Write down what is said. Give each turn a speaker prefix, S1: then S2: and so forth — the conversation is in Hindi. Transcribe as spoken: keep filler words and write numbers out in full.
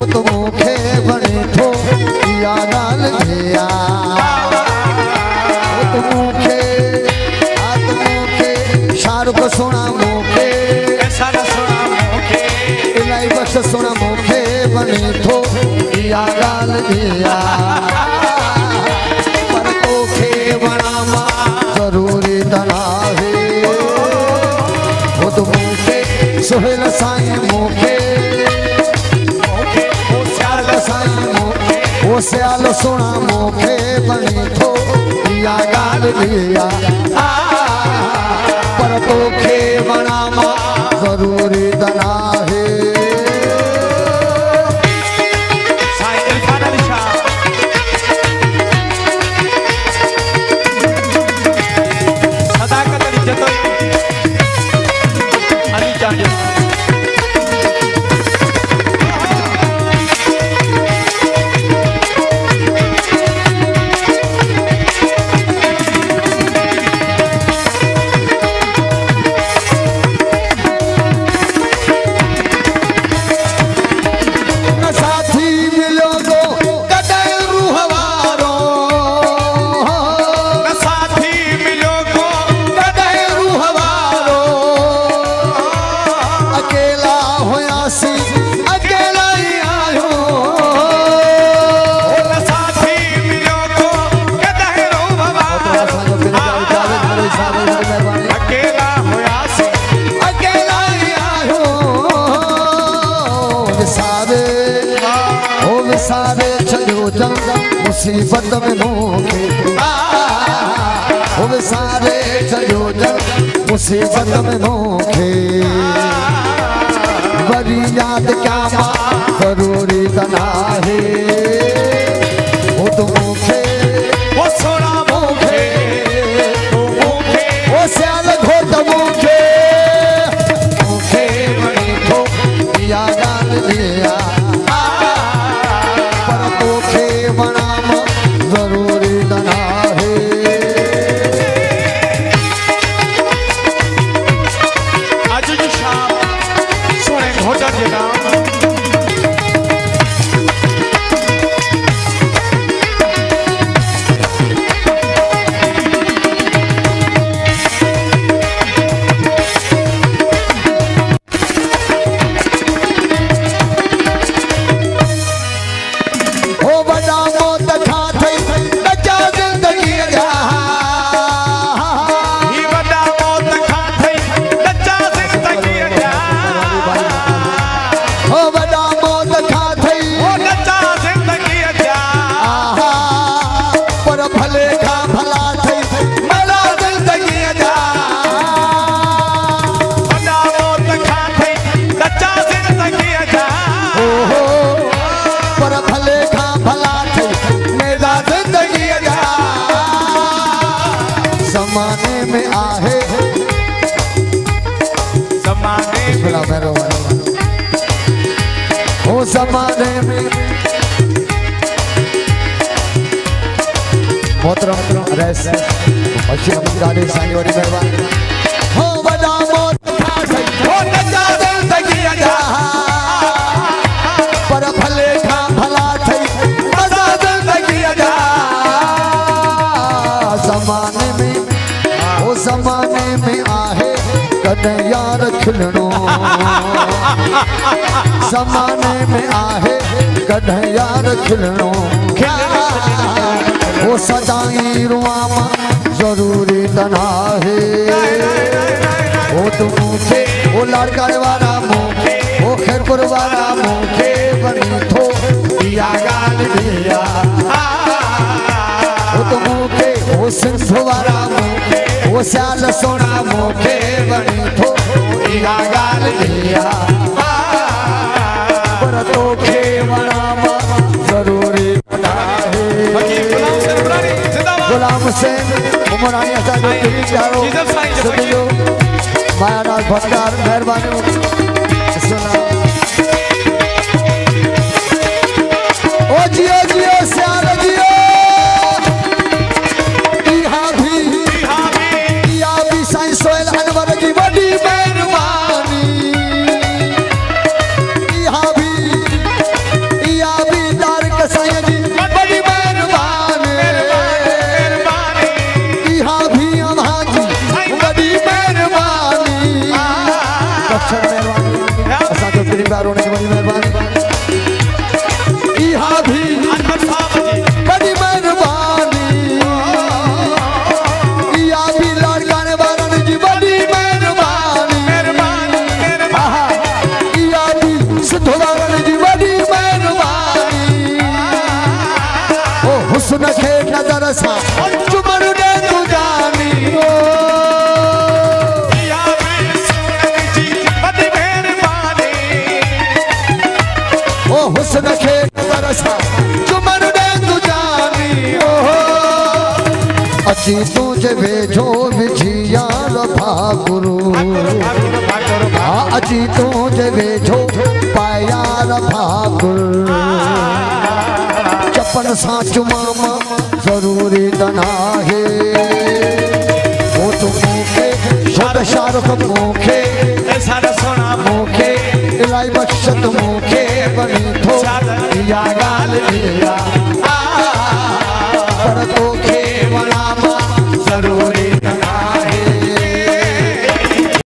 S1: तो मुखे बने थो या गाल दिया तो मुखे आत मुखे शाहरुख सोना मुखे
S2: सारा सोना मुखे
S1: इलाई बख्श सोना मुखे बने थो या गाल दिया पर तोखे बनावा जरूरी तना है वो तो मुखे सुहेल साईं मुखे वो सियाल सोना मुखे बनी थो या गाल दिया पर तोखे बनावा जरूरी तना है मुसीबत में मोखे वो सारे चलो जब मुसीबत में मोखे बड़ी याद क्या जरूरी तना है वो तो मोखे
S2: वो सोना मुखे
S1: वो सियाल घोट मुखे मुखे बड़ी थो या गाल दिया पर तोखे बना जरूरी तना है
S2: आज जो शाम सोने घोटा के नाम
S1: जमाने में आहे
S2: जमाने
S1: भला मेरो वो जमाने में मोहतरम रैस बशीर अहमद गाड़ी सानी वाली मेहरबानी हो बड़ा मौत खा गई हो नजा दिल तकिया जा पर भले खा भला थई नजा दिल तकिया जा जमाने में वो जमाने में आहे कदे यार खिलनो जमाने में आहे कदे यार खिलनो वो सदाई रुआमा जरूरी तना है वो तो मुखे वो लाड़काड़े वाला मुखे वो खैरपुर वाला मुखे बनी थो दिया गाल दिया वो तो मुखे वो सिंध वाला मुखे वो सियाल सोना मुखे बनी थो दिया गाल दिया पर तोखे मनामा जरूरी तना है गुलाम हुसैन उमरानी आजाद तेरी चारों सदियों मायानाथ भटकार मेहरबानी सुना ओ जियो जियो सियाल जियो यहाँ भी यहाँ भी साईं सोहेल अनवर की बड़ी मेहरबानी यहाँ भी हुस्न खे तरसा चुमन दे तू जानी ओहो अची तुझे वेझो विझिया भागुरु अची तुझे वेझो पाया भागुरु चपन सा चुमामा जरूरी तना है वो तो मुखे शाद शारुख मुखे
S2: ऐसा सोना
S1: मुखे इलाई बख्शत